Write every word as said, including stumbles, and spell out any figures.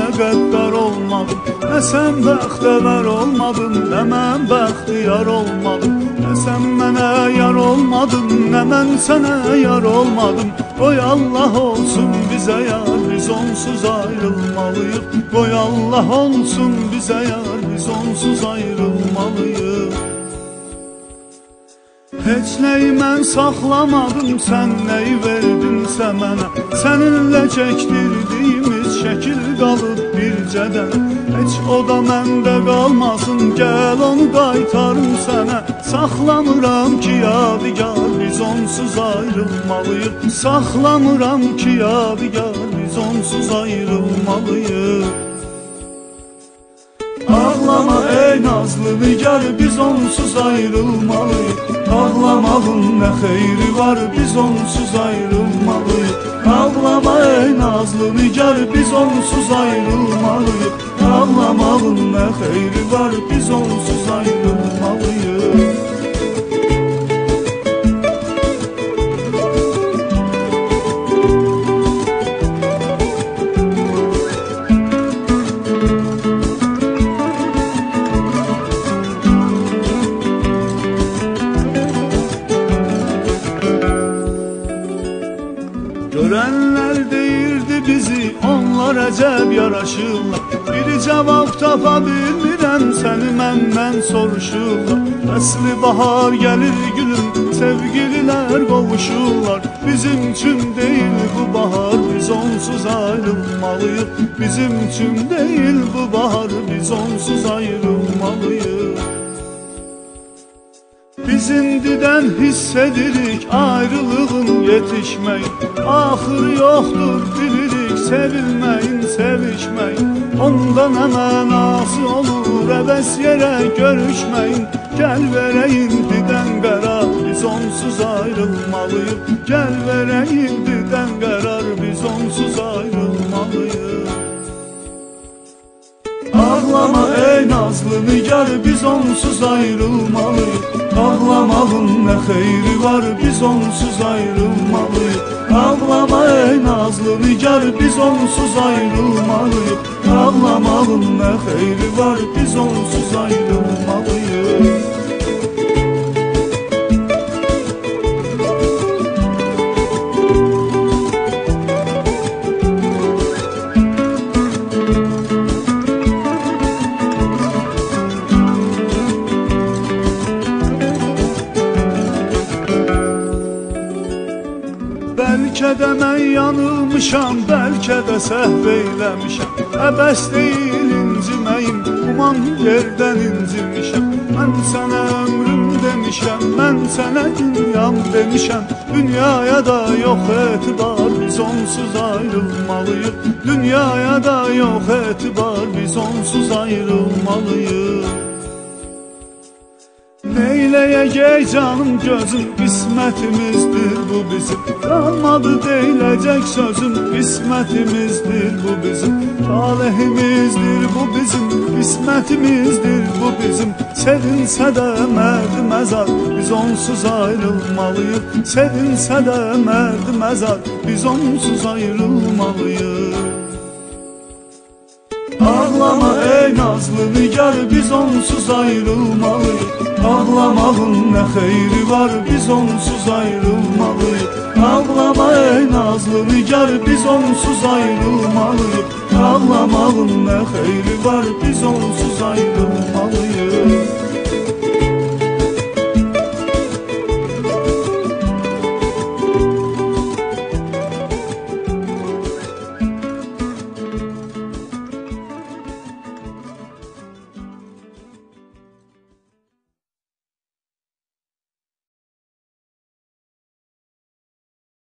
qəddar olmadım, nə sən bəxtəvər olmadın, nə mən bəxtiyar olmadım. Nə sən mənə yar olmadın, nə mən sənə yar olmadım. Qoy Allah olsun bizə yar, biz onsuz ayrılmalıyıq. Qoy Allah olsun bizə yar, biz onsuz ayrılmalıyıq. Heç nəyi mən saxlamadım, sən nəyi verdinsə mənə. Səninlə çəkdirdiyimiz şəkil qalıb bircədən. Heç o da məndə qalmasın, gəl onu qaytarım sənə. Saxlamıram ki yadigar, biz onsuz ayrılmalıyıq. Saxlamıram ki yadigar, biz onsuz ayrılmalıyıq. Ağlama ey nazlı nigar, biz onsuz ayrılmalıyıq. Ağlamağın nə xeyri var, biz onsuz ayrılmalıyıq. Ağlama ey nazlı nigar, biz onsuz ayrılmalıyıq. Ağlamağın nə xeyri var, biz onsuz ayrılmalıyıq. Görənlər deyirdi bizi, onlar əcəb yaraşırlar. Biri cavab tapa bilmirəm, səni məndən soruşurlar. Əsli bahar gəlir gülüm, sevgililər qovuşurlar. Bizim üçün deyil bu bahar, biz onsuz ayrılmalıyıq. Bizim üçün deyil bu bahar, biz onsuz ayrılmalıyıq. Biz indidən hiss edirik ayrılığın yetişməyin. Axırı yoxdur bilirik sevilməyin, sevişməyin. Onda nə mənası olur əbəs yerə görüşməyin. Gəl verəyim didən qərar, biz onsuz ayrılmalıyıq. Gəl verəyim didən qərar, biz onsuz ayrılmalıyıq. Ağlama ey nazlı nigar, biz onsuz ayrılmalıyıq. Ağlamağın nə xeyri var, biz onsuz ayrılmalıyıq. Ağlama ey nazlı nigar, biz onsuz ayrılmalıyıq. Ağlamağın nə xeyri var, biz onsuz ayrılmalıyıq. Bəlkə də mən yanılmışam, bəlkə də səhv eyləmişəm. Əbəs deyil inciməyim, uman yerdən incimişəm. Mən sənə ömrüm demişəm, mən sənə dünyam demişəm. Dünyaya da yox etibar, biz onsuz ayrılmalıyıq. Dünyaya da yox etibar, biz onsuz ayrılmalıyıq. Neyləyəcək canım gözüm, qismətimizdir bu bizim. Qalmadı deyiləcək sözüm, qismətimizdir bu bizim. Talihimizdir bu bizim, qismətimizdir bu bizim. Sevinsə də mərd məzar, biz onsuz ayrılmalıyıq. Sevinsə də mərd məzar, biz onsuz ayrılmalıyıq. Ağlama ey nazlı nigar, biz onsuz ayrılmalıyıq. Ağlamağın nə xeyri var, biz onsuz ayrılmalıyıq. Ağlama ey nazlı nigar, biz onsuz ayrılmalıyıq. Ağlamağın nə xeyri var, biz onsuz ayrılmalıyıq.